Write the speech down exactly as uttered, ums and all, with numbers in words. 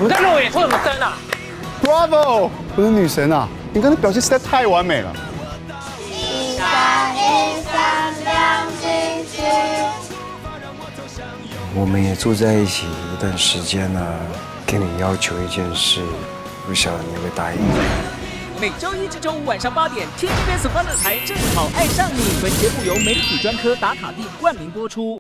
你在露野出什么声啊 ？Bravo， 我是女神啊！你刚才表现实在太完美了。 一闪一闪亮晶晶。 我们也住在一起一段时间了，跟你要求一件事，不晓得你会不会答应？ 每周一至周五晚上八点 ，T V B S 欢乐台正好爱上你。本节目由媒体专科打卡地冠名播出。